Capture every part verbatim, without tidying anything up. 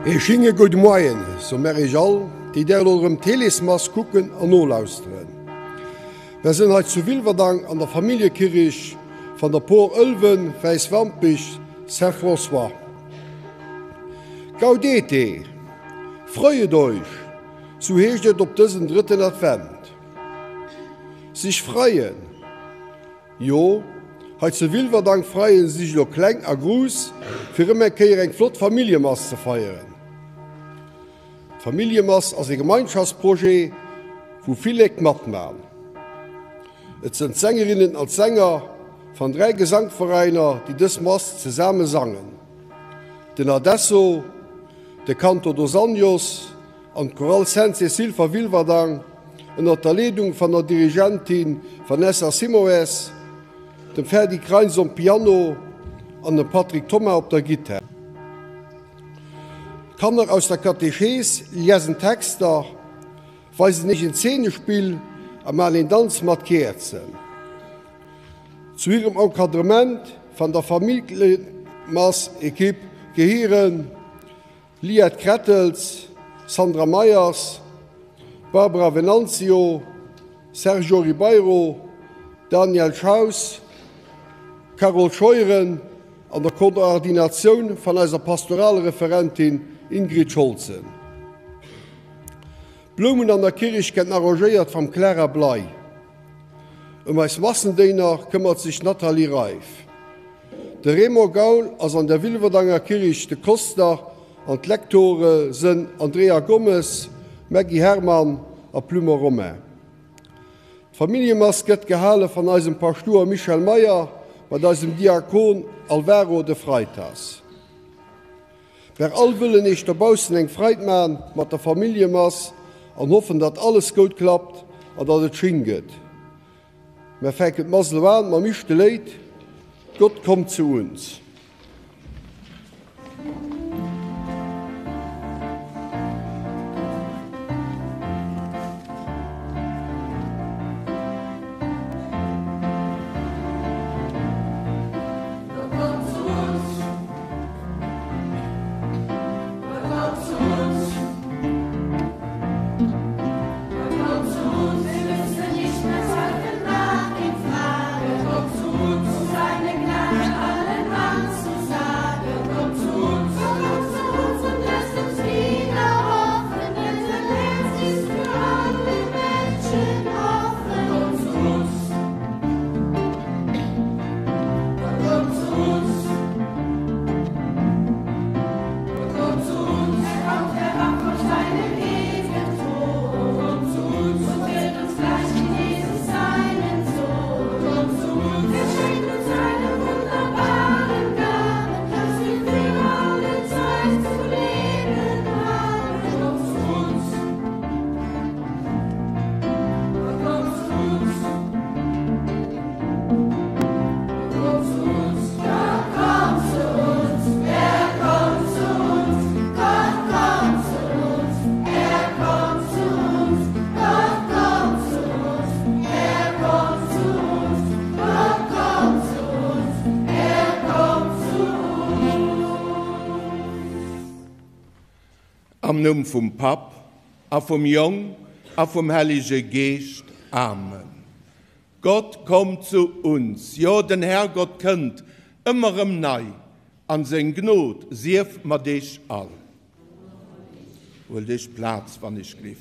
E schinge gut Moien, so merich all, die der eurem Telesmas kucken an nolausteren. Wir sind heute zu Wilverdang an der Familiekirche von der Por Ölven, Weißwampich, Saint-François. Gaudete, freut euch, so hechtet op diesen dritten Advent. Sich freien. Jo, heute zu Wilverdang freien sich noch klein a Gruß, für immer kein eng flott Familienmass zu feiern. Familienmass als ein Gemeinschaftsprojekt, wo viele gemacht machen. Es sind Sängerinnen und Sänger von drei Gesangvereinen, die das Mass zusammen sangen. Den Adesso, der Canto dos Anjos und Choral Saint-Cécile von Wilverdang unter der Leitung von der Dirigentin Vanessa Simoes, dem Ferdi Kreins am Piano und dem Patrick Thomas auf der Gitarre. Kinder aus der Katechese lesen Texte, weil sie nicht in Szene spielen, aber in Tanz markiert sind. Zu ihrem Enkadrement von der Familienmass-Equipe gehören Liat Krettels, Sandra Meyers, Barbara Venanzio, Sergio Ribeiro, Daniel Schaus, Carol Scheuren an der Koordination von unserer Pastoralreferentin Ingrid Scholzen. Blumen an der Kirche werden arrangiert von Clara Blei. Um als Massendiener kümmert sich Nathalie Reif. Der Remo Gaul als an der Wilverdanger Kirche de Costa und die Lektoren sind Andrea Gomez, Maggie Hermann und Plumer Romain. Die Familienmass wird gehalten von unserem Pastor Michel Meyer mit unserem Diakon Alvaro de Freitas. Wer all willen nicht derbausen eng freit man mat der Familienmass und hoffen, dass alles gut klappt und dass es schön geht. Wir fängt Masel an, man mischte leid, Gott kommt zu uns. Am Namen vom Pap, a vom Jung, a vom Heiligen Geist. Amen. Gott kommt zu uns. Ja, den Herrgott kennt immer im Nei. An sein Gnot sieft ma dich all. Hol dich Platz, wann ich lift.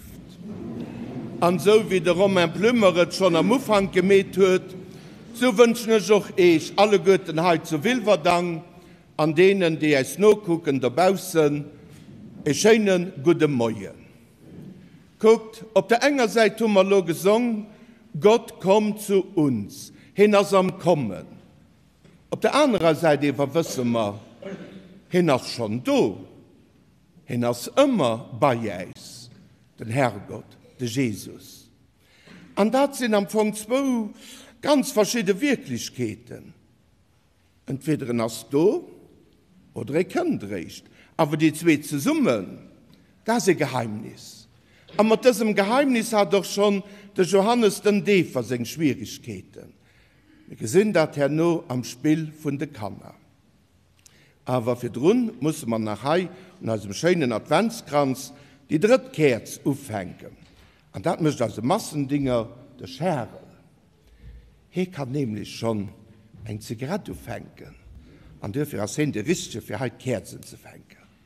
An so wie der Romain Plümmeret schon am Anfang gemäht hat, so wünschen ich auch ich alle Götten heute zu Wilverdang, an denen, die es nur gucken, dabei sind, einen schönen guten Morgen. Guckt, auf der einen Seite haben wir noch gesungen, Gott kommt zu uns, hin ist am Kommen. Auf der anderen Seite wissen wir, hin ist schon da, hin ist immer bei uns, den Herrgott, der Jesus. Und das sind am Anfang zwei ganz verschiedene Wirklichkeiten. Entweder ist da oder er kennt recht. Aber die zwei zusammen, das ist ein Geheimnis. Und mit diesem Geheimnis hat doch schon der Johannes den Täufer seine Schwierigkeiten. Wir sehen das ja nur am Spiel von der Kanna. Aber für drun muss man nach Hai und aus dem schönen Adventskranz die dritte Kerze aufhängen. Und das müsste also Massendinger der Schere. Hier kann nämlich schon ein Zigarette aufhängen. Und dafür ist es der Richtige für halt Kerzen zu hängen.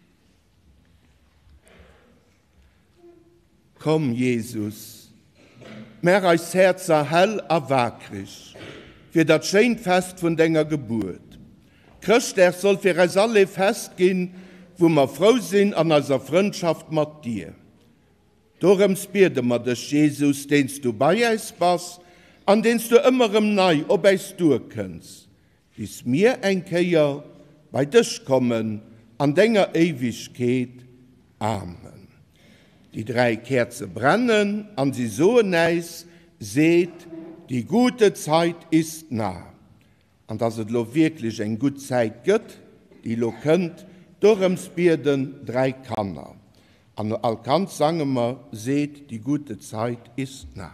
Komm, Jesus, mehr als Herz hell erwackrig, für das Schönfest von deiner Geburt. Christ, er soll für uns alle festgehen, wo wir froh sind an unserer Freundschaft mit dir. Darum beten wir dich, Jesus, den du bei uns bist, an den du immer im Neu ob uns durchkennst, bis mir ein Kehr bei dich kommen, an deiner Ewigkeit. Amen. Die drei Kerzen brennen, an sie so nice, seht, die gute Zeit ist nah. Und dass es lo wirklich eine gute Zeit gibt, die lo könnt, darum beten drei Kanner. An Alkant sagen wir, seht, die gute Zeit ist nah.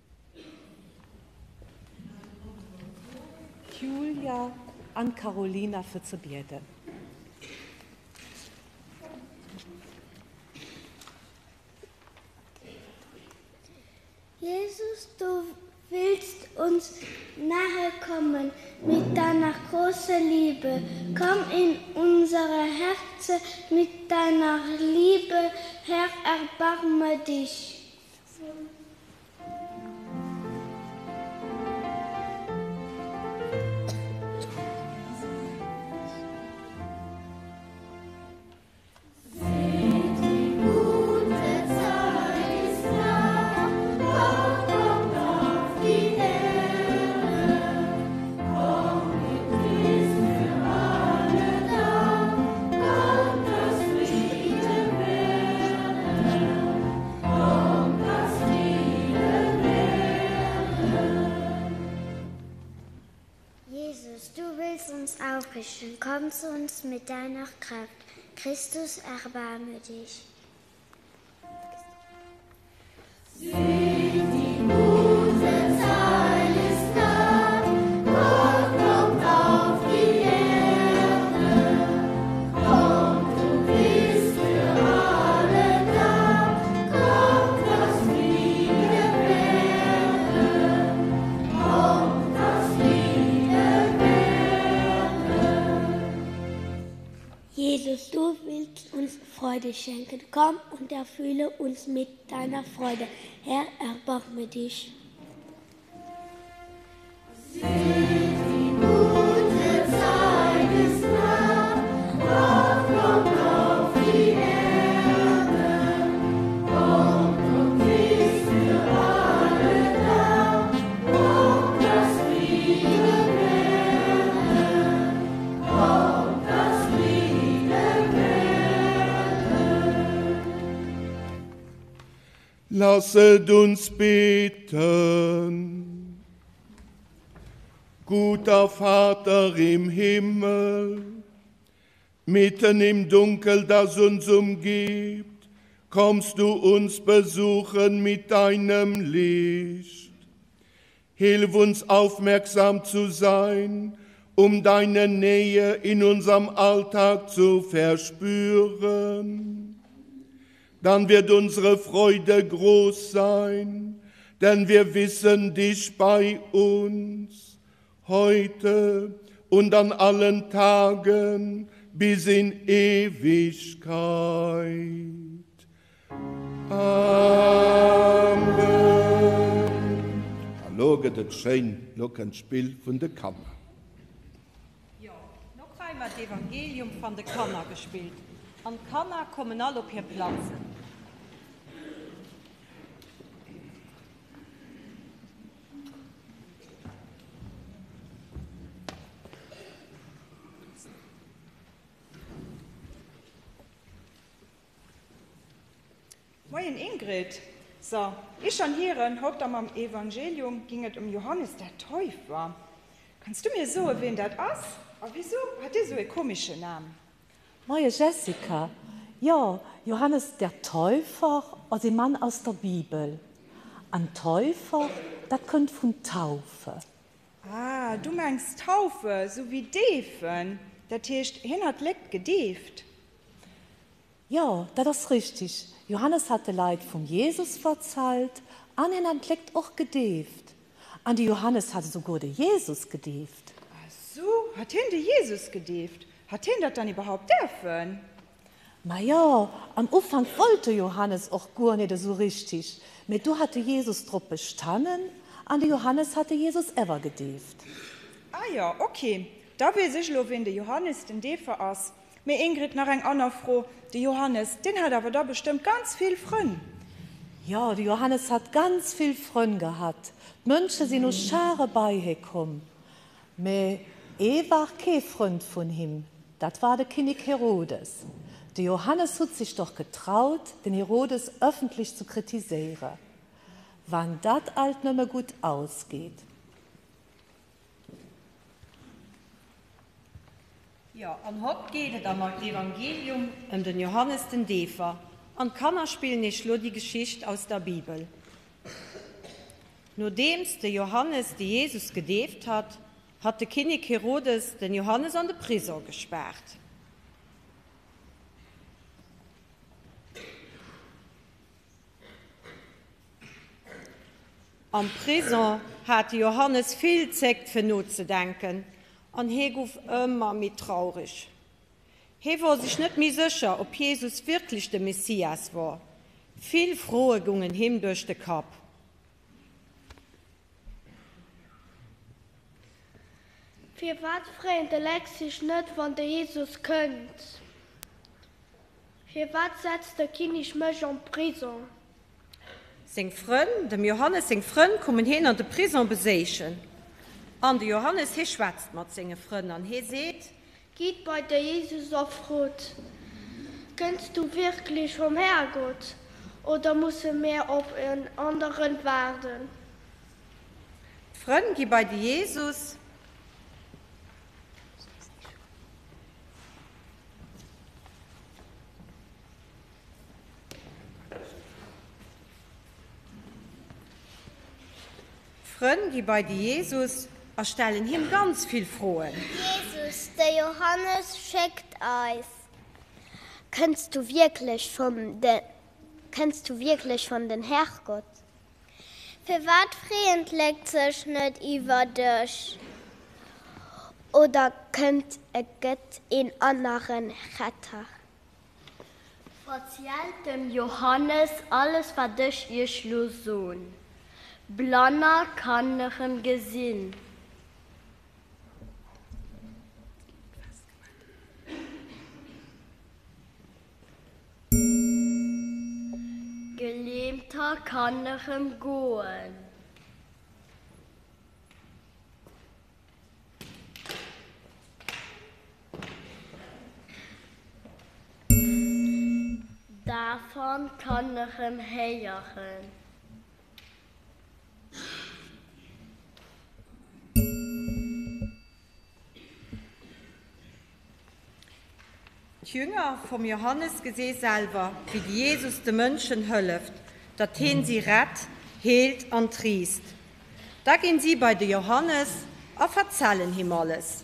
Julia an Carolina für zu beten. Jesus, du willst uns nahe kommen mit deiner großen Liebe. Komm in unsere Herzen mit deiner Liebe, Herr, erbarme dich. Aufrichten. Komm zu uns mit deiner Kraft. Christus, erbarme dich. Seht, die gute Zeit ist da. Gott kommt auf die Erde. Komm, du bist für alle da. Komm, das Friede werde. Komm, das Friede werde. Jesus, du willst uns Freude schenken. Komm und erfülle uns mit deiner Freude. Herr, erbarme dich. Seht, die gute Zeit ist nah. Gott kommt auf die Erde. Komm, du bist für alle da. Komm, das Friede werde. Komm, das Friede werde. Lasset uns beten. Guter Vater im Himmel, mitten im Dunkel, das uns umgibt, kommst du uns besuchen mit deinem Licht. Hilf uns aufmerksam zu sein, um deine Nähe in unserem Alltag zu verspüren. Dann wird unsere Freude groß sein, denn wir wissen dich bei uns, heute und an allen Tagen bis in Ewigkeit. Amen. Hallo, das schön Glockenspiel von der Kammer. Ja, noch einmal das Evangelium von der Kammer gespielt. An Kammer kommen alle auf ihr Platz. Moin Ingrid, so, ich schon hier habt am Evangelium ging es um Johannes der Täufer. Kannst du mir so wen das ist? Aber wieso hat er so einen komischen Namen? Moje Jessica, ja, Johannes der Täufer, also ein Mann aus der Bibel. Ein Täufer, das kommt von Taufe. Ah, du meinst Taufe, so wie Däfen. Das heißt, hin hat leck gedeft. Ja, das ist richtig. Johannes hatte Leid von Jesus verzahlt, an ihn entleckt auch gedeft. An die Johannes hatte sogar der Jesus gedeft. Ach so, hat hin der Jesus gedeft? Hat hin das dann überhaupt dürfen? Ma ja, am Anfang wollte Johannes auch gar nicht so richtig. Mit du hatte Jesus drauf bestanden, an die Johannes hatte Jesus ever gedeft. Ah ja, okay. Da will sich lo, wenn der Johannes den Defer ist. Mir Ingrid nach ein anderer froh, der Johannes, den hat aber da bestimmt ganz viel Freunde. Ja, die Johannes hat ganz viel Freunde gehabt. Die Menschen sind nur Schare beigekommen. Aber er war kein Freund von ihm. Das war der König Herodes. Der Johannes hat sich doch getraut, den Herodes öffentlich zu kritisieren. Wann das alt nicht mehr gut ausgeht. Ja, an Haupt geht es am Evangelium um den Johannes den Täufer. An Kanner spielen nicht nur die Geschichte aus der Bibel. Nachdem der Johannes die Jesus gedäft hat, hat der König Herodes den Johannes an die Prison gesperrt. Am Prison hat Johannes viel Zeit für not zu denken, und er war immer mit traurig. Er war sich nicht mehr sicher, ob Jesus wirklich der Messias war. Viele Fragen gingen ihm durch den Kopf. Für was Freunde lässt sich nicht, wenn der Jesus könnt? Für was setzt der König mich in Prison? Sein Freund, dem Johannes, sein Freund, kommen hin an die Prison besuchen. Und der Johannes, er schwätzt mit seinen Freunden und er sagt, geht bei der Jesus auf Rot. Kennst du wirklich vom Herrgott? Oder müssen wir auf einen anderen warten? die Freunde gehen bei Jesus. Freunde gehen bei Jesus und stellen ihm ganz viel Fragen. Jesus, der Johannes schickt uns. Kennst du wirklich von den, kennst du wirklich von den Herrgott? Für was Freund legt sich nicht über dich? Oder könnt er Gott in anderen Retter? Erzählt dem Johannes alles, was dich ihr Schlusssohn. Blanner kann nach dem Gesinn. Gelähmter kann nach dem Goen. Davon kann nach dem Heieren. Die Jünger vom Johannes gesehen selber, wie Jesus den Menschen hilft, dass ihn sie rett, heilt und triest. Da gehen sie bei den Johannes und erzählen ihm alles.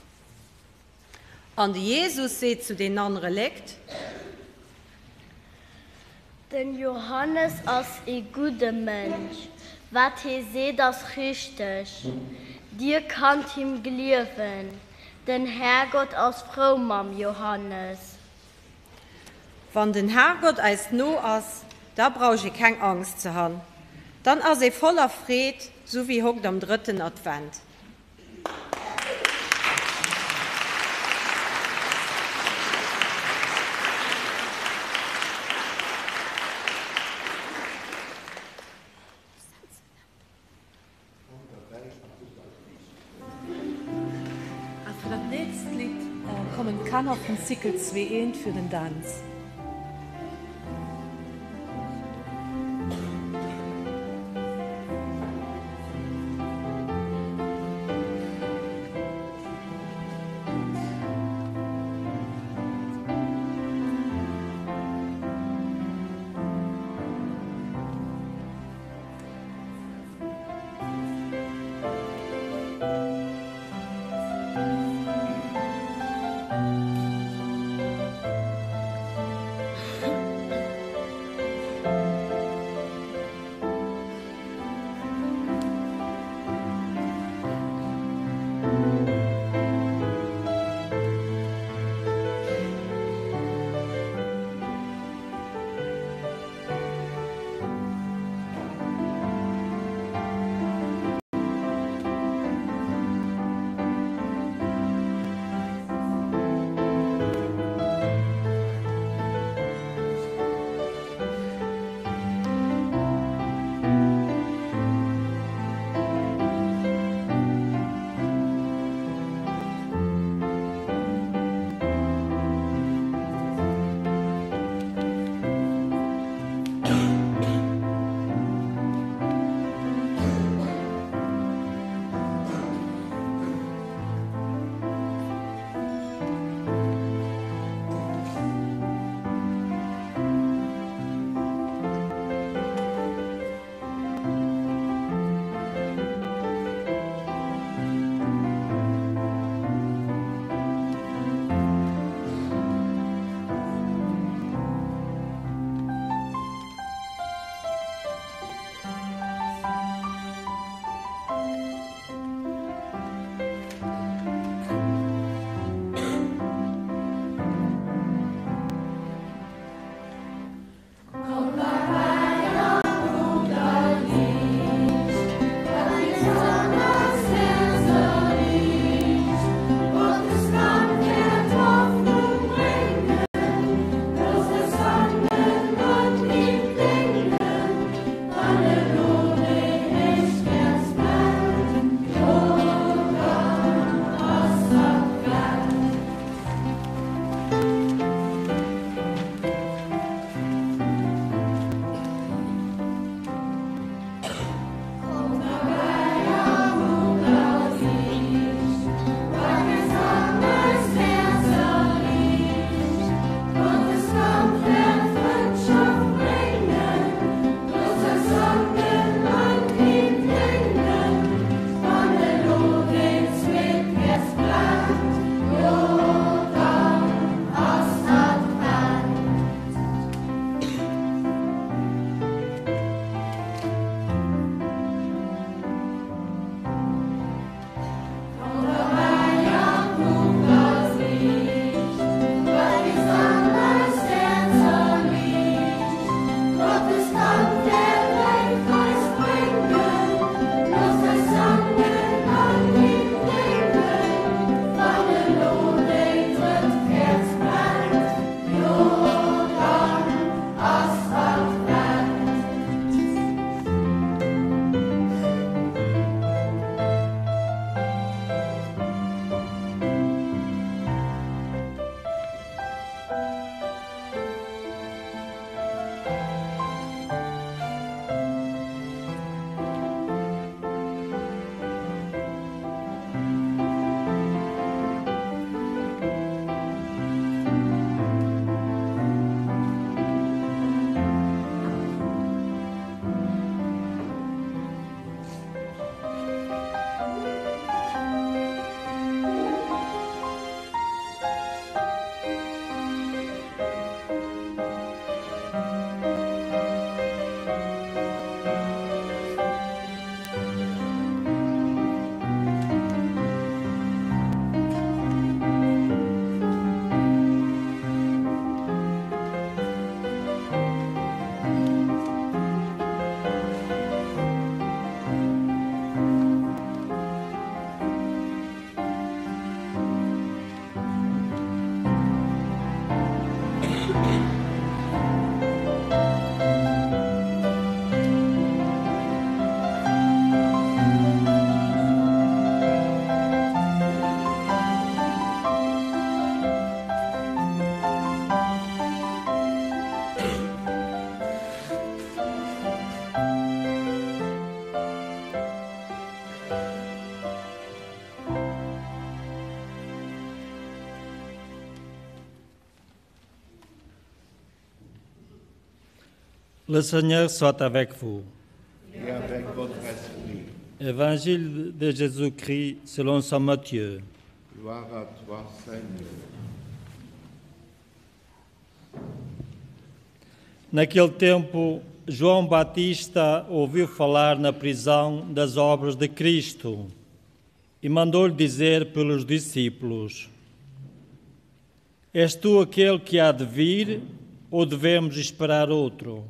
Und Jesus sagt zu den anderen Lekt, Den Johannes ist ein guter Mensch. Was er sagt, ist richtig. Dir könnt ihm glauben. Den Herrgott ist froh am Johannes. wenn den Herrgott als no ist, da brauche ich keine Angst zu haben. Dann ist er voller Fried, so wie hockt am dritten Advent. Für das nächste Lied äh, kommen Kanner von Sickel zwei für den Tanz. Le Seigneur soit avec vous. Et avec votre esprit. Évangile de Jésus-Christ selon saint Matthieu. Gloire à toi, Seigneur. Naquele tempo, João Batista ouviu falar na prisão das obras de Cristo e mandou-lhe dizer pelos discípulos: És tu aquele que há de vir ou devemos esperar outro?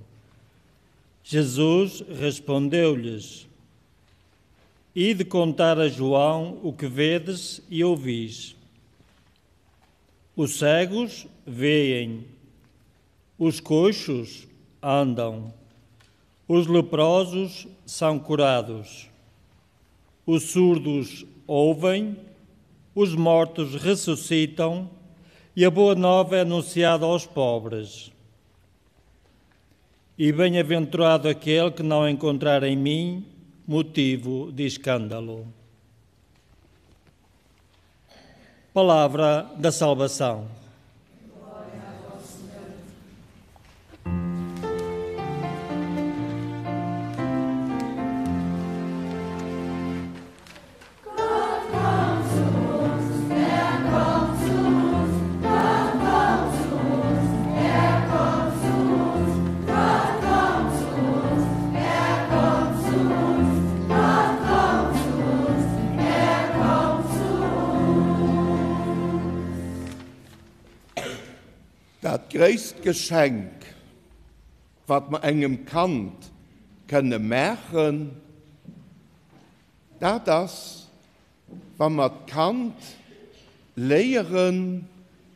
Jesus respondeu-lhes: Ide contar a João o que vedes e ouvis. Os cegos veem, os coxos andam, os leprosos são curados, os surdos ouvem, os mortos ressuscitam e a boa nova é anunciada aos pobres. E bem-aventurado aquele que não encontrar em mim motivo de escândalo. Palavra da salvação. Das größte Geschenk, was man engem Kant können machen, da das, was man Kant lehren,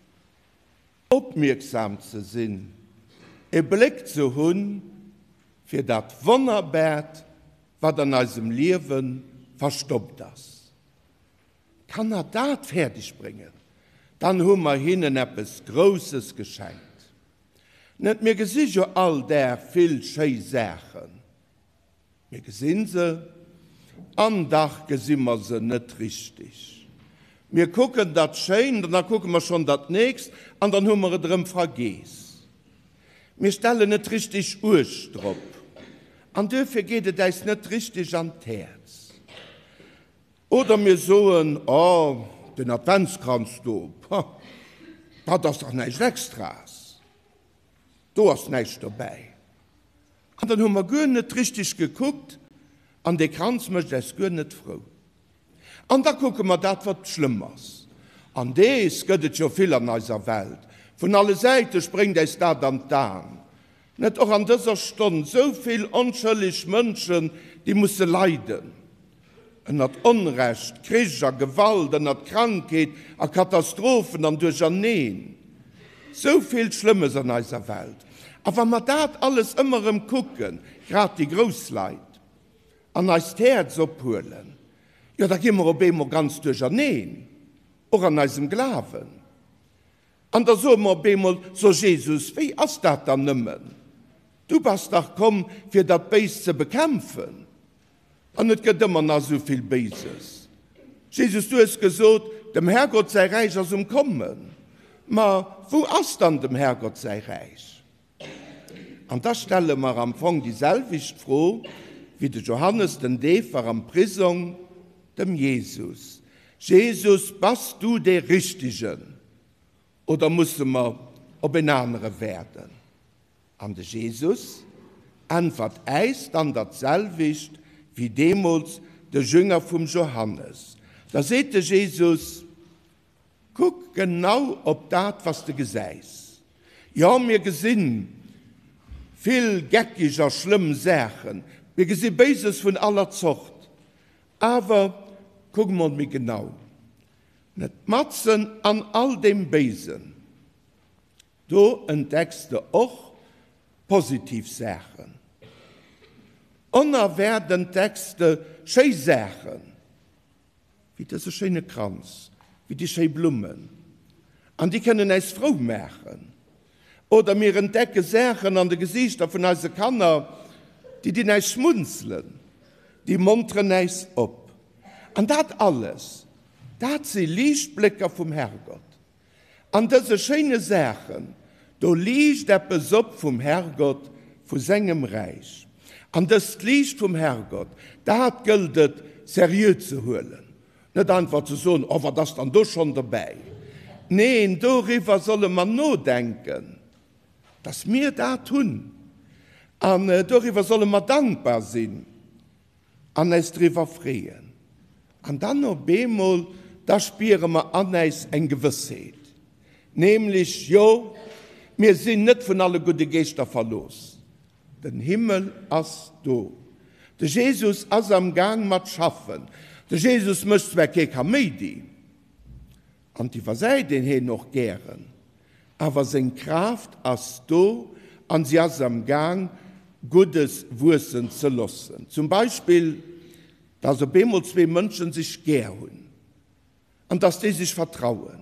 aufmerksam zu sein, einen Blick zu haben für das Wunderbart, was in unserem Leben verstoppt ist. Kann er das fertig bringen? Dann haben wir ihnen etwas Großes geschenkt. Nicht mehr gesehen ja all der viel schöne Sachen. Wir gesehen sie, an Dach gesehen wir sie nicht richtig. Wir gucken das schön, dann gucken wir schon das nächste, und dann haben wir drin vergessen. Wir stellen nicht richtig Ursch drauf. Und dafür geht es das nicht richtig an das Herz. Oder wir sagen, oh, den Adventskranz du, das ist doch nicht extras. Du hast nichts dabei. Und dann haben wir gar nicht richtig geguckt, und der Kranz möchte das gar nicht froh. Und da gucken wir, das was schlimm ist. Und das gibt es ja viel an unserer Welt. Von allen Seiten springt es da dann da. Nicht auch an dieser Stunde so viele unschuldige Menschen, die müssen leiden. Und das Unrecht, Krieg, Gewalt, und das Krankheit, und Katastrophen und Durcheinander. So viel Schlimmes in unserer Welt. Aber wenn wir das alles immer im Gucken, gerade die Großleute, an unser Herz abholen, ja, da gehen wir auch immer ganz durcheinander. Auch an unserem Glauben. Und da sagen wir auch immer, so Jesus, wie ist das dann nimmer? Du bist doch gekommen, für das Böse zu bekämpfen. Und es gibt immer noch so viel Böses. Jesus, du hast gesagt, dem Herrgott sei reich aus dem Kommen. Aber wo ist dann dem Herrgott sei reich? Und da stellen wir am Anfang dieselbe Frage, wie der Johannes den Däfer am Prison, dem Jesus. Jesus, bist du der Richtige? Oder müssen wir ob ein anderer werden? Und der Jesus antwortet eins dann dasselbe wie damals der Jünger vom Johannes. Da seht der Jesus, guck genau ob das, was du gesagt hast. Ja, mir gesehen, viel geckischer, schlimme Sachen. Wir gesehen Böses von aller Zucht. Aber gucken wir mir genau. Nicht matzen an all dem Bösen. Du entdeckst du auch positiv Sachen. Und da werden Texte schöne Sachen, wie diese schöne Kranz, wie die schöne Blumen. Und die können uns froh machen. Oder wir entdecken Sachen an den Gesichtern von unseren Kindern, die die uns schmunzeln, die muntern uns ab. Und das alles, das sind Lichtblicke vom Herrgott. Und diese schönen Sachen, da liegt etwas ab vom Herrgott, von seinem Reich. Und das Licht vom Herrgott, da hat gildet, seriös zu holen. Nicht einfach zu sagen, aber das dann doch schon dabei. Nein, darüber soll man nur denken, dass wir da tun. Und äh, darüber soll man dankbar sein. Und es darüber freuen. Und dann noch einmal, da spüren wir an uns eine Gewissheit. Nämlich, ja, wir sind nicht von allen guten Geistern verlost. Den Himmel ist da. Der Jesus ist am Gang mit Schaffen. Der Jesus möchte zwar keine Komödie. Und die verseiht den hier noch gern. Aber seine Kraft ist da und sie ist am Gang, Gutes Wurzeln zu lassen. Zum Beispiel, dass auf einmal zwei Menschen sich gern und dass die sich vertrauen.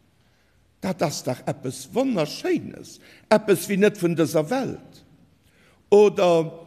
Das ist doch etwas Wunderschönes, etwas wie nicht von dieser Welt. Oder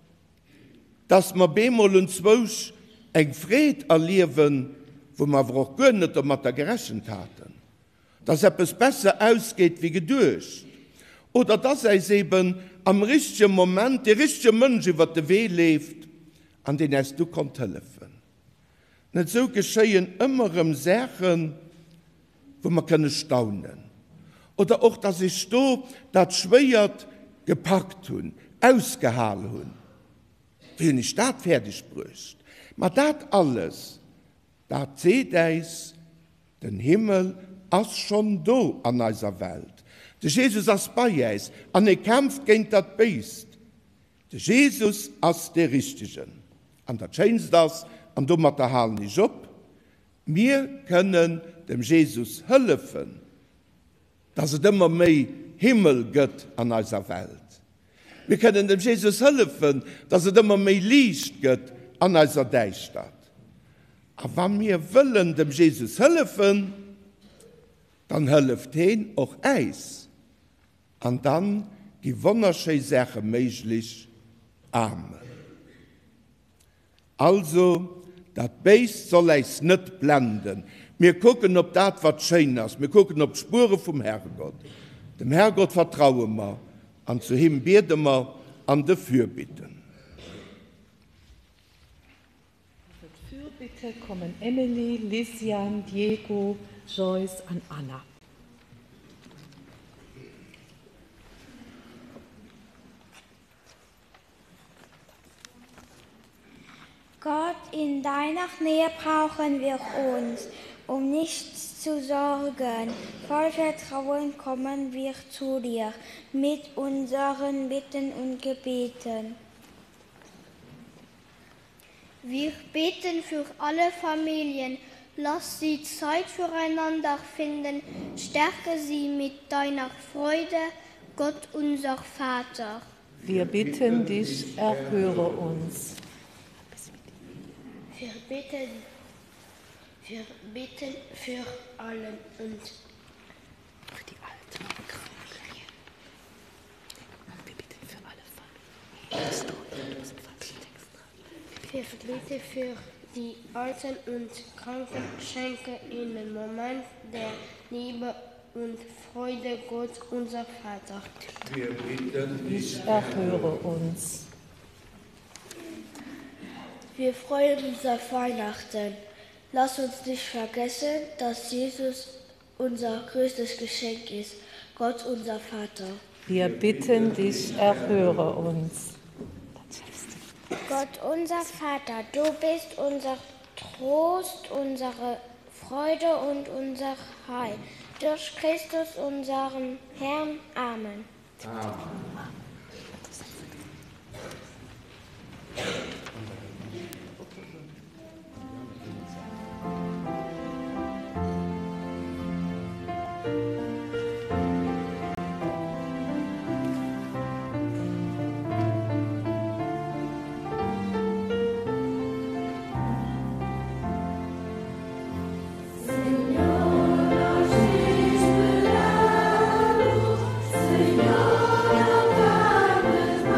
dass wir einmal und zwölf ein Fried erleben, wo man auch gar nicht damit gerechnet hatten. Dass etwas besser ausgeht wie gedurcht. Oder dass es eben am richtigen Moment, der richtige Mensch über den Weg lebt, an den es du kannst helfen. Nicht so geschehen immer im Sachen, wo man kann staunen. Oder auch, dass ich da das schwert gepackt habe, ausgehalten habe. Wie nicht das fertig bräuchte. Aber das alles, das seht es, den Himmel ist schon da an dieser Welt. Der Jesus ist bei uns, und er kämpft gegen das Biest. Der Jesus ist der Richtige. Und das Schönste das, und du machst den Hall nicht ab. Wir können dem Jesus helfen, dass es immer mehr Himmel gibt an dieser Welt. Wir können dem Jesus helfen, dass es immer mehr Licht gibt an dieser Deichstadt. Aber wenn wir wollen dem Jesus helfen, dann hilft ihn auch eins. Und dann die wunderschöne Sache möglich. Amen. Also, das Biest soll es nicht blenden. Wir gucken, ob das was schön ist. Wir gucken, ob Spuren vom Herrgott. Dem Herrgott vertrauen wir. Und zu ihm beten wir an die Fürbitte. Für Fürbitte kommen Emily, Lisian, Diego, Joyce und Anna. Gott, in deiner Nähe brauchen wir uns, um nichts zu sorgen. Voll Vertrauen kommen wir zu dir mit unseren Bitten und Gebeten. Wir beten für alle Familien. Lass sie Zeit füreinander finden. Stärke sie mit deiner Freude, Gott unser Vater. Wir bitten dich, erhöre uns. Wir beten, wir beten für alle und für die Alten und Kranken. Wir beten für alle Familien. Wir beten für die Alten und Kranken. Schenke ihnen Moment der Liebe und Freude, Gott unser Vater. Wir bitten dich, erhöre uns. Wir freuen uns auf Weihnachten. Lass uns nicht vergessen, dass Jesus unser größtes Geschenk ist, Gott unser Vater. Wir bitten dich, erhöre uns. Gott unser Vater, du bist unser Trost, unsere Freude und unser Heil. Durch Christus, unseren Herrn. Amen. Amen. Señor,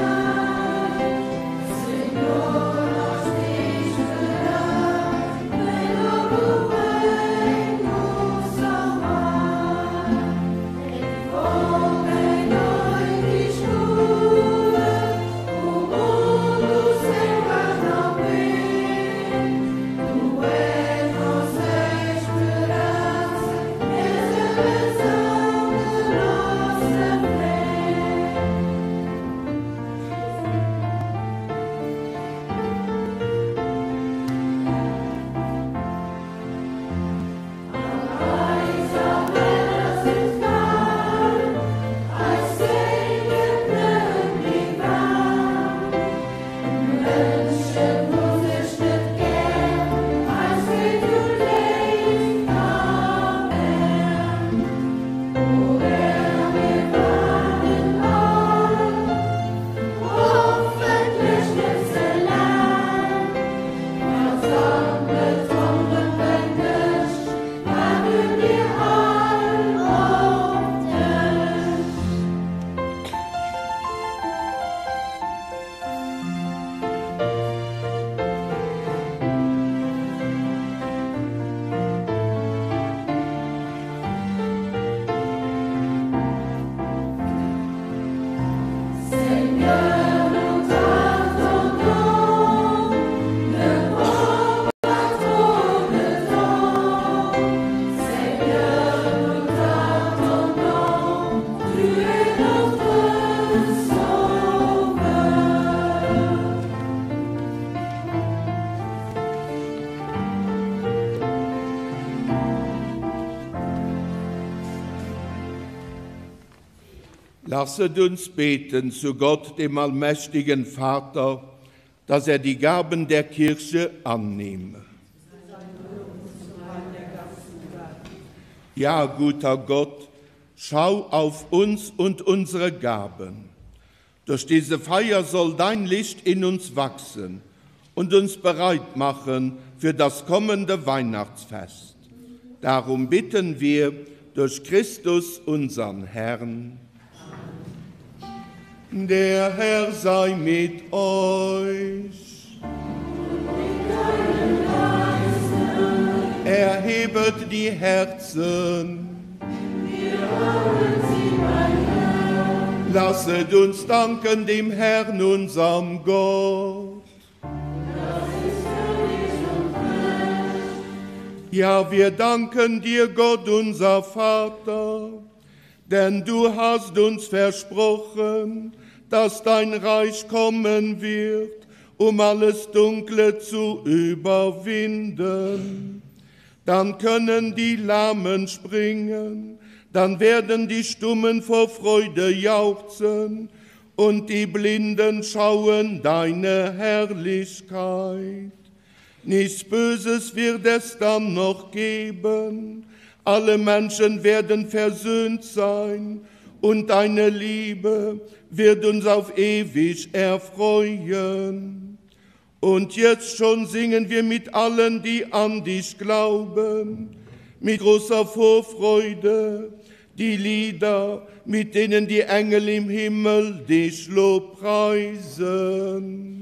Lasset uns beten zu Gott, dem allmächtigen Vater, dass er die Gaben der Kirche annehme. Ja, guter Gott, schau auf uns und unsere Gaben. Durch diese Feier soll dein Licht in uns wachsen und uns bereit machen für das kommende Weihnachtsfest. Darum bitten wir durch Christus, unseren Herrn. Der Herr sei mit euch. Erhebet die Herzen. Lasset uns danken dem Herrn, unserem Gott. Ja, wir danken dir, Gott, unser Vater, denn du hast uns versprochen, dass dein Reich kommen wird, um alles Dunkle zu überwinden. Dann können die Lahmen springen, dann werden die Stummen vor Freude jauchzen und die Blinden schauen deine Herrlichkeit. Nichts Böses wird es dann noch geben, alle Menschen werden versöhnt sein und deine Liebe wird uns auf ewig erfreuen. Und jetzt schon singen wir mit allen, die an dich glauben, mit großer Vorfreude die Lieder, mit denen die Engel im Himmel dich lobpreisen.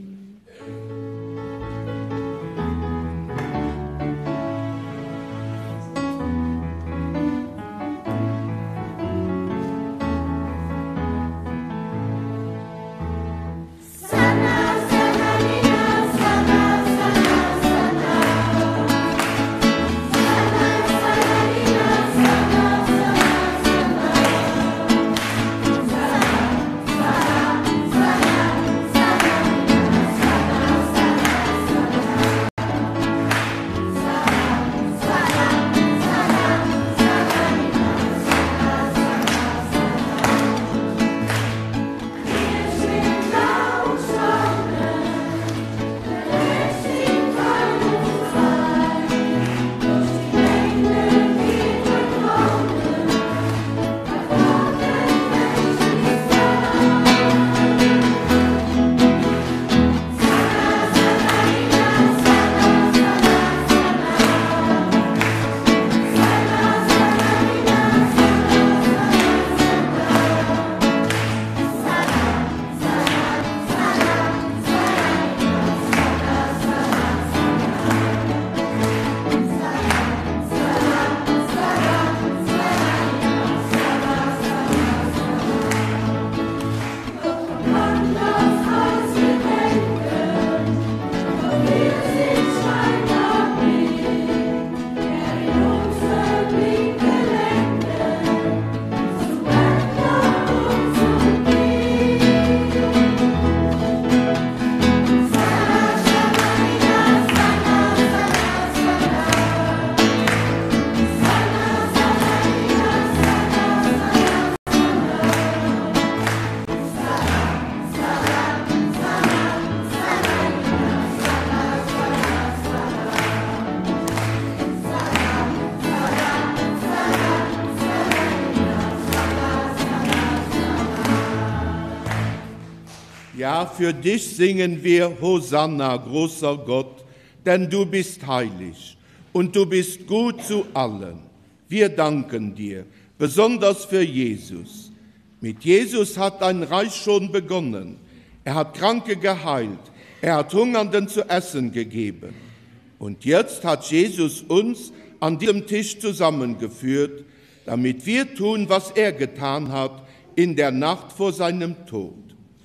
Ja, für dich singen wir Hosanna, großer Gott, denn du bist heilig und du bist gut zu allen. Wir danken dir, besonders für Jesus. Mit Jesus hat dein Reich schon begonnen. Er hat Kranke geheilt, er hat Hungernden zu essen gegeben. Und jetzt hat Jesus uns an diesem Tisch zusammengeführt, damit wir tun, was er getan hat in der Nacht vor seinem Tod.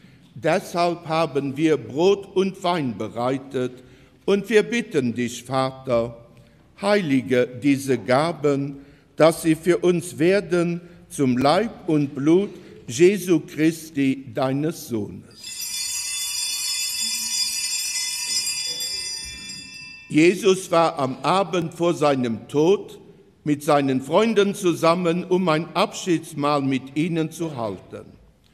Deshalb haben wir Brot und Wein bereitet und wir bitten dich, Vater, heilige diese Gaben, dass sie für uns werden zum Leib und Blut Jesu Christi, deines Sohnes. Jesus war am Abend vor seinem Tod mit seinen Freunden zusammen, um ein Abschiedsmahl mit ihnen zu halten.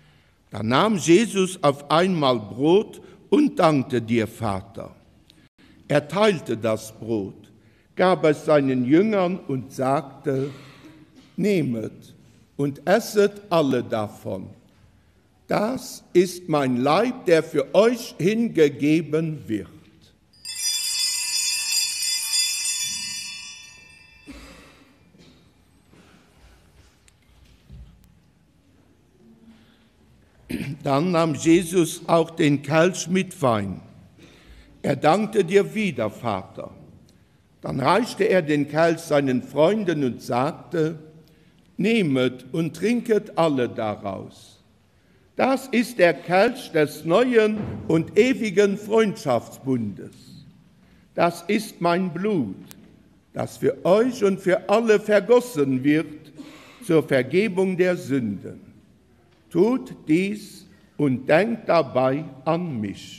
Da nahm Jesus auf einmal Brot und dankte dir, Vater. Er teilte das Brot, gab es seinen Jüngern und sagte, nehmet und esset alle davon. Das ist mein Leib, der für euch hingegeben wird. Dann nahm Jesus auch den Kelch mit Wein. Er dankte dir wieder, Vater. Dann reichte er den Kelch seinen Freunden und sagte, nehmet und trinket alle daraus. Das ist der Kelch des neuen und ewigen Freundschaftsbundes. Das ist mein Blut, das für euch und für alle vergossen wird zur Vergebung der Sünden. Tut dies und denkt dabei an mich.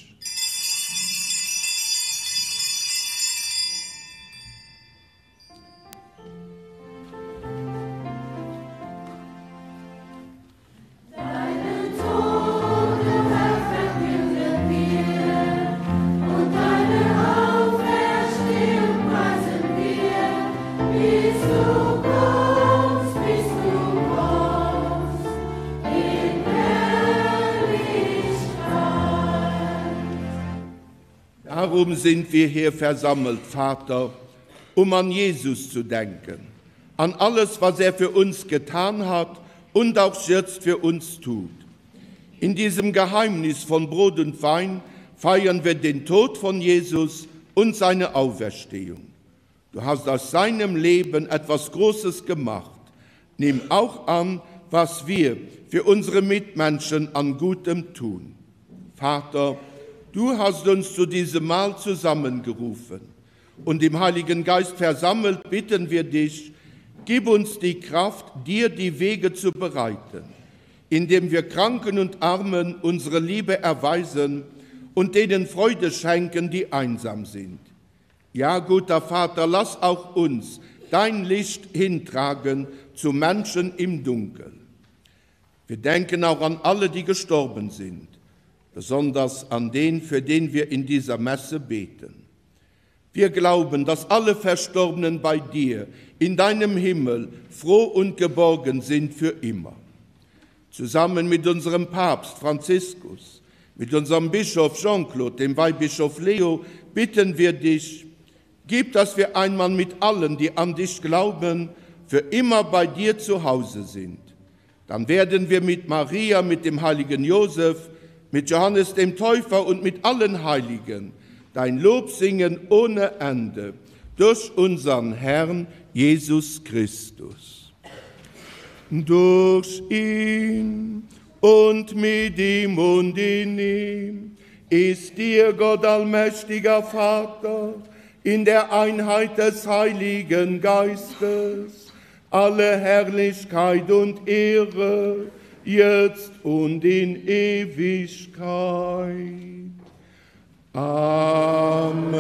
Darum sind wir hier versammelt, Vater, um an Jesus zu denken, an alles, was er für uns getan hat und auch jetzt für uns tut. In diesem Geheimnis von Brot und Wein feiern wir den Tod von Jesus und seine Auferstehung. Du hast aus seinem Leben etwas Großes gemacht. Nimm auch an, was wir für unsere Mitmenschen an Gutem tun. Vater, du hast uns zu diesem Mahl zusammengerufen und im Heiligen Geist versammelt, bitten wir dich, gib uns die Kraft, dir die Wege zu bereiten, indem wir Kranken und Armen unsere Liebe erweisen und denen Freude schenken, die einsam sind. Ja, guter Vater, lass auch uns dein Licht hintragen zu Menschen im Dunkeln. Wir denken auch an alle, die gestorben sind, besonders an den, für den wir in dieser Messe beten. Wir glauben, dass alle Verstorbenen bei dir in deinem Himmel froh und geborgen sind für immer. Zusammen mit unserem Papst Franziskus, mit unserem Bischof Jean-Claude, dem Weihbischof Leo, bitten wir dich, gib, dass wir einmal mit allen, die an dich glauben, für immer bei dir zu Hause sind. Dann werden wir mit Maria, mit dem heiligen Josef, mit Johannes dem Täufer und mit allen Heiligen dein Lob singen ohne Ende durch unseren Herrn Jesus Christus. Durch ihn und mit ihm und in ihm ist dir, Gott allmächtiger Vater, in der Einheit des Heiligen Geistes alle Herrlichkeit und Ehre, jetzt und in Ewigkeit. Amen.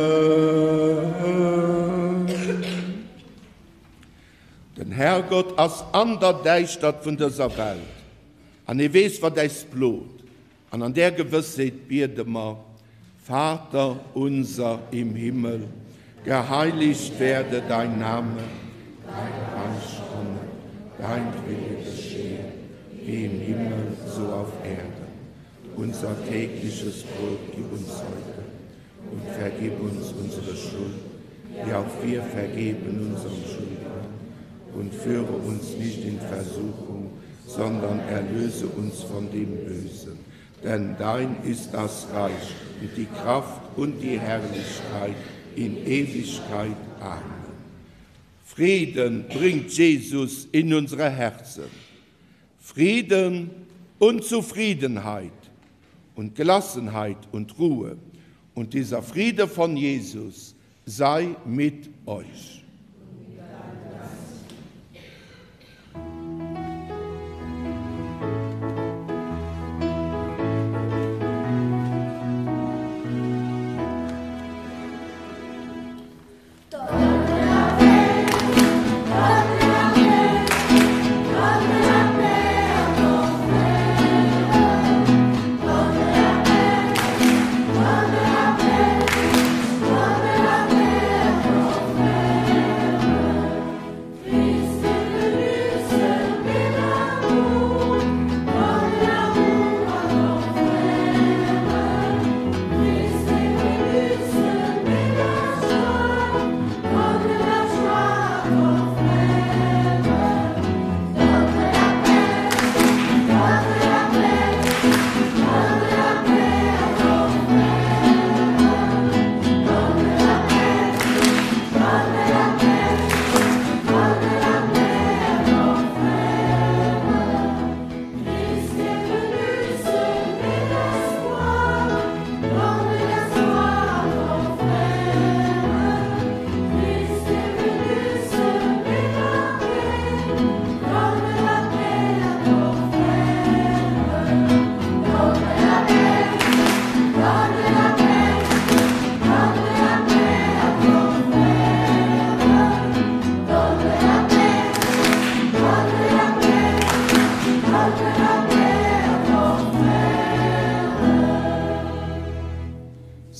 Den Herrgott als ander Deistadt von dieser Welt, an ihr weiß, was das Blut, und an der Gewissheit beten wir, Vater unser im Himmel, geheiligt werde dein Name, dein Reich komme, dein Wille geschehe, wie im Himmel, so auf Erden. Unser tägliches Brot gib uns heute und vergib uns unsere Schuld, wie auch wir vergeben unseren Schuldigern. Und führe uns nicht in Versuchung, sondern erlöse uns von dem Bösen. Denn dein ist das Reich und die Kraft und die Herrlichkeit in Ewigkeit. Amen. Frieden bringt Jesus in unsere Herzen. Frieden und Zufriedenheit und Gelassenheit und Ruhe. Und dieser Friede von Jesus sei mit euch.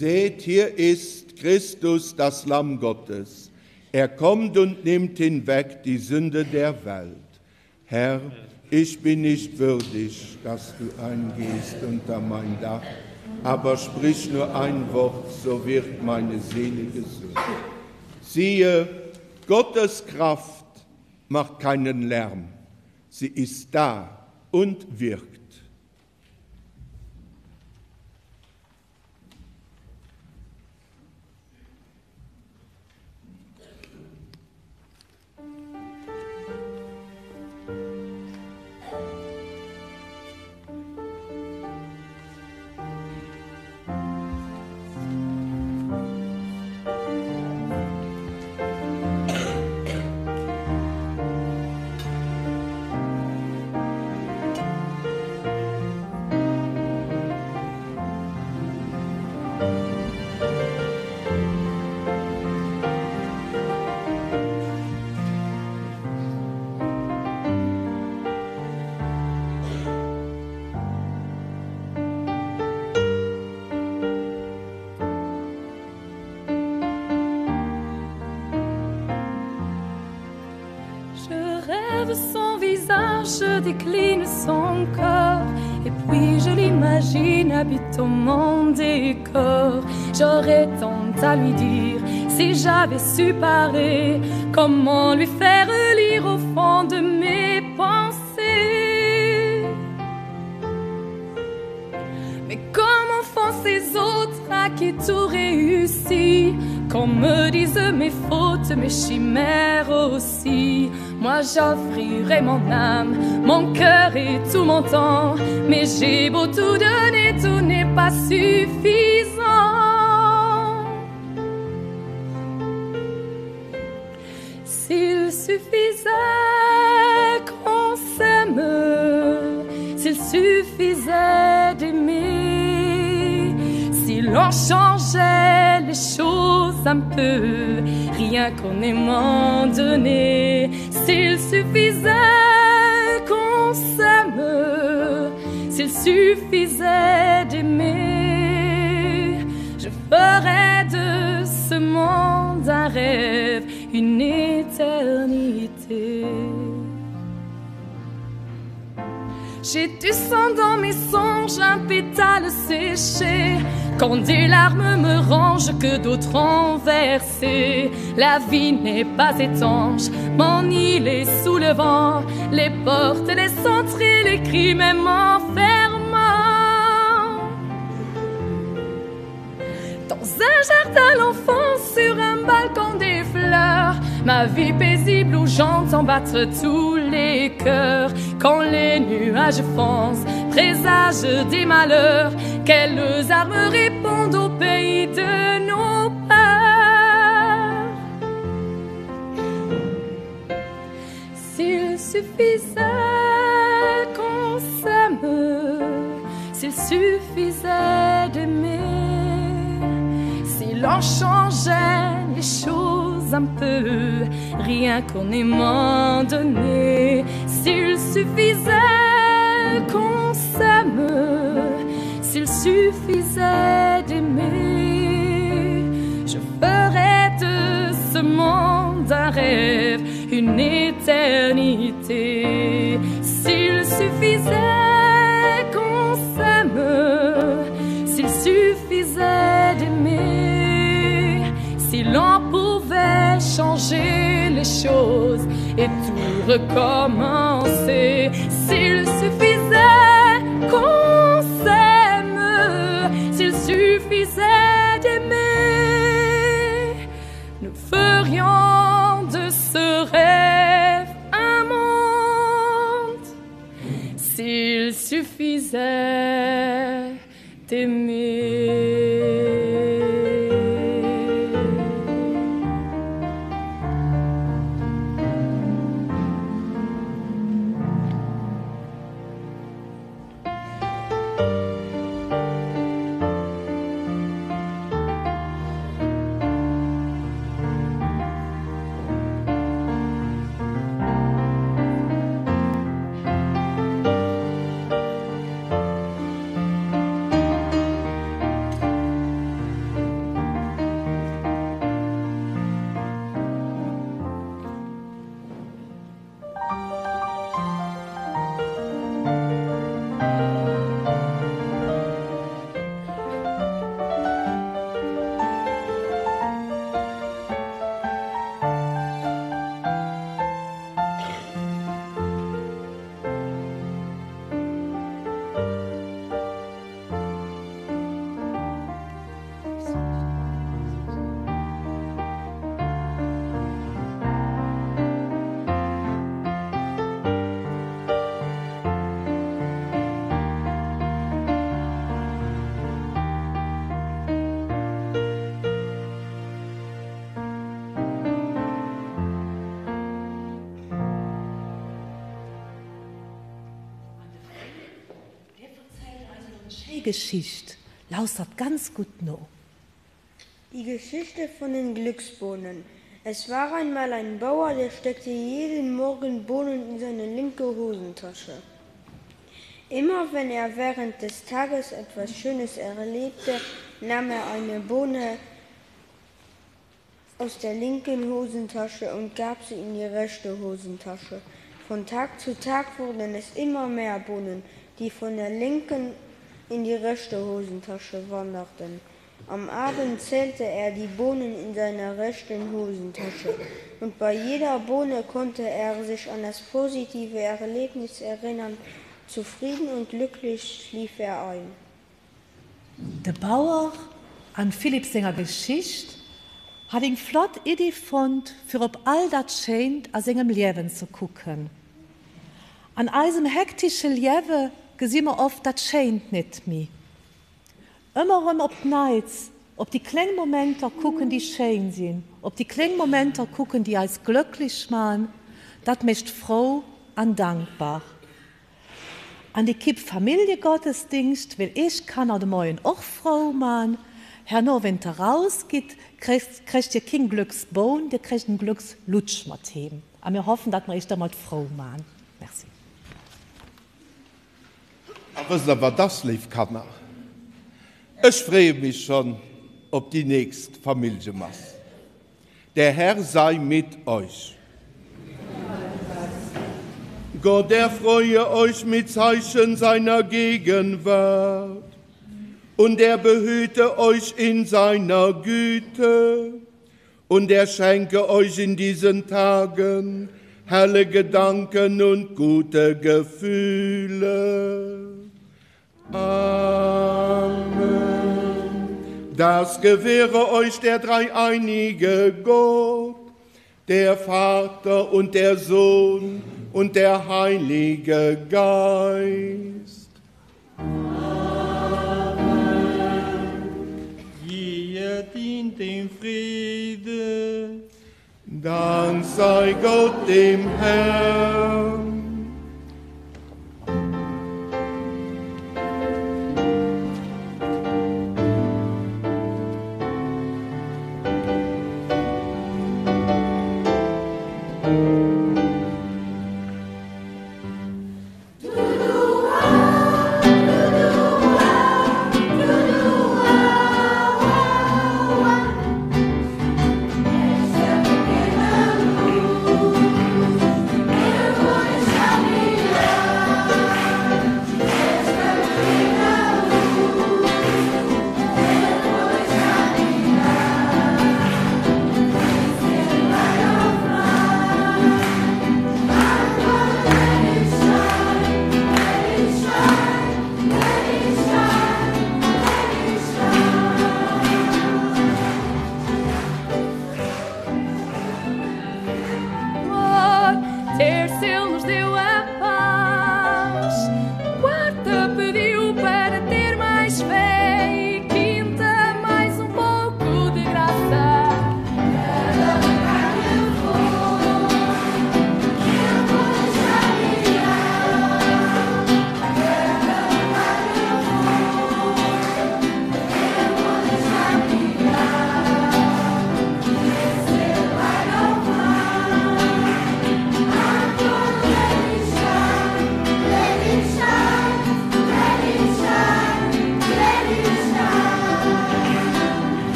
seht, hier ist Christus, das Lamm Gottes. Er kommt und nimmt hinweg die Sünde der Welt. Herr, ich bin nicht würdig, dass du eingehst unter mein Dach, aber sprich nur ein Wort, so wird meine Seele gesund. Siehe, Gottes Kraft macht keinen Lärm. Sie ist da und wirkt. Son visage décline son corps, et puis je l'imagine habitant mon décor. J'aurais tant à lui dire si j'avais su parler, comment lui faire lire au fond de mes pensées. Mais comment font ces autres à qui tout réussit, qu'on me dise mes fautes, mes chimères aussi. Moi j'offrirai mon âme, mon cœur et tout mon temps, mais j'ai beau tout donner, tout n'est pas suffisant. S'il suffisait qu'on s'aime, s'il suffisait d'aimer, si l'on changeait les choses un peu, rien qu'en aimant donner. S'il suffisait qu'on s'aime, s'il suffisait d'aimer, je ferais de ce monde un rêve, une éternité. J'ai du sang dans mes songes, un pétale séché, quand des larmes me rangent que d'autres ont versé. La vie n'est pas étanche, mon île est sous le vent, les portes, les entrées, les cris même m'enferment. Dans un jardin l'enfance, sur un balcon des fleurs, ma vie paisible où j'entends battre tous les cœurs. Quand les nuages foncent, présagent des malheurs, quelles armes répondent au pays de nos peurs. S'il suffisait qu'on s'aime, s'il suffisait d'aimer, si l'on changeait les choses un peu, rien qu'en aimant donner. S'il suffisait qu'on s'aime, s'il suffisait d'aimer, je ferais de ce monde un rêve, une éternité. S'il suffisait qu'on s'aime, s'il suffisait d'aimer, si l'on pouvait changer les choses et tout recommencer, s'il suffisait qu'on s'aime, s'il suffisait d'aimer, nous ferions de ce rêve un monde, s'il suffisait d'aimer. schöne Geschichte. Lausert ganz gut noch. Die Geschichte von den Glücksbohnen. Es war einmal ein Bauer, der steckte jeden Morgen Bohnen in seine linke Hosentasche. Immer wenn er während des Tages etwas Schönes erlebte, nahm er eine Bohne aus der linken Hosentasche und gab sie in die rechte Hosentasche. Von Tag zu Tag wurden es immer mehr Bohnen, die von der linken in die rechte Hosentasche wanderten. Am Abend zählte er die Bohnen in seiner rechten Hosentasche und bei jeder Bohne konnte er sich an das positive Erlebnis erinnern. Zufrieden und glücklich schlief er ein. Der Bauer an Philipps seiner Geschichte hat ihn flott Idee fand, für ob all das scheint, aus seinem Leben zu gucken. An diesem hektischen Leben gesehen wir oft, das scheint nicht mehr. Immer ob Nights, ob die kleinen Momente gucken, die schön sind, ob die kleinen Momente gucken, die als glücklich machen, das macht froh und dankbar. An die Kipp Familiengottesdienst will ich kann oder morgen auch froh machen. Herr no, wenn er rausgeht, kriegt, kriegt ihr kein Glücksbohn, der kriegt ein Glückslutsch mit ihm. Und wir hoffen, dass wir euch damit froh machen. Merci. Aber was das lief, kann er. Ich freue mich schon, ob die nächste Familie macht. Der Herr sei mit euch. Gott erfreue euch mit Zeichen seiner Gegenwart und er behüte euch in seiner Güte und er schenke euch in diesen Tagen helle Gedanken und gute Gefühle. Amen. Das gewähre euch der dreieinige Gott, der Vater und der Sohn und der Heilige Geist. Amen. Geht in den Frieden. Dank sei Gott dem Herrn.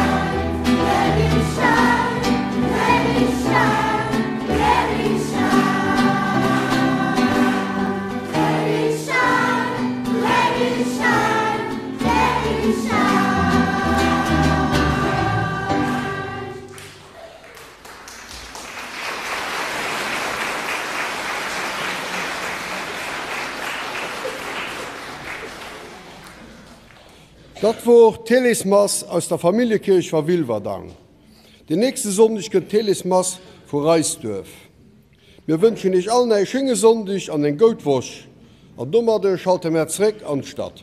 Let it shine. Dat war Telesmas aus der Familiekirch war Wilwerdang. Die nächste Sonntag geht Telesmas vor Reisdorf. Wir wünschen euch allen eine schöne Sonntag an den Goldwasch. Und dummer schalten wir zurück an die Stadt.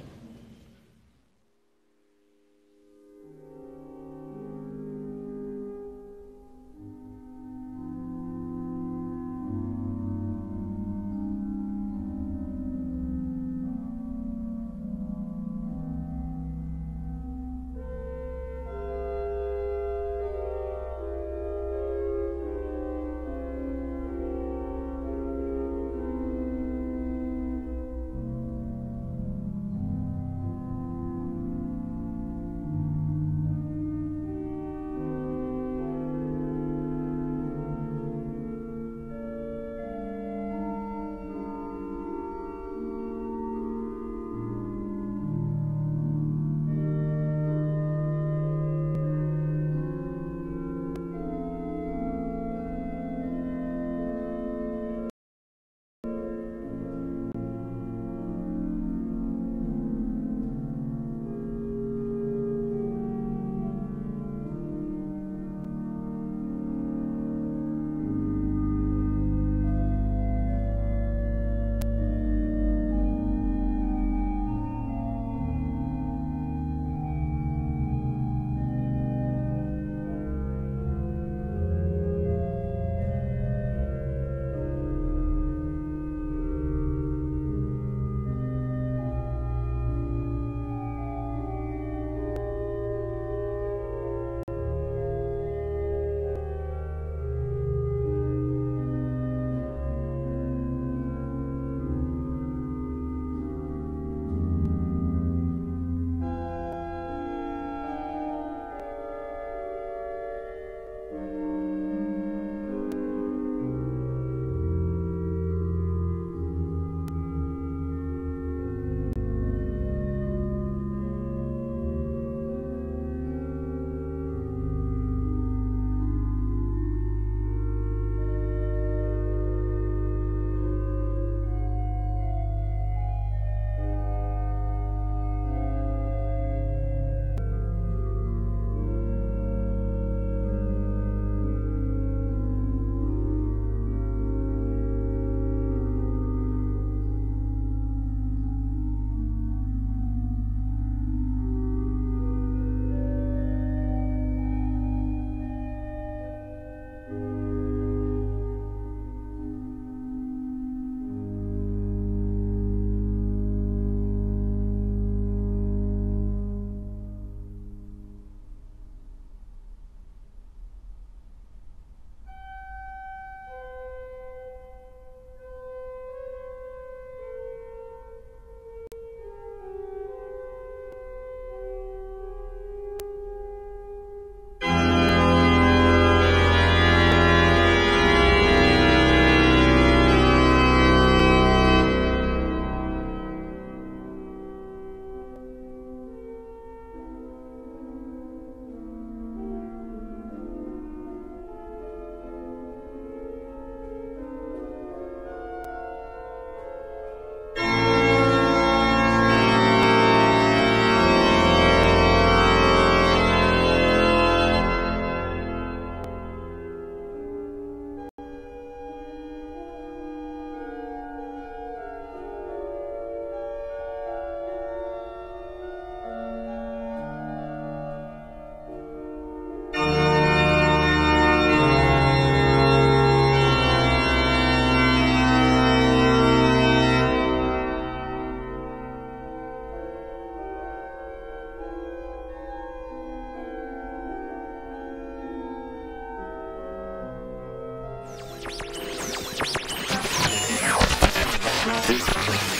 Thank you.